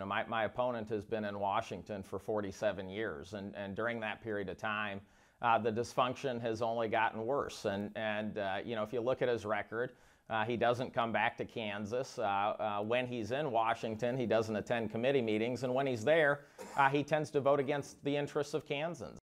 know, my opponent has been in Washington for 47 years, and during that period of time, the dysfunction has only gotten worse. And you know, if you look at his record, he doesn't come back to Kansas. When he's in Washington, he doesn't attend committee meetings, and when he's there, he tends to vote against the interests of Kansans.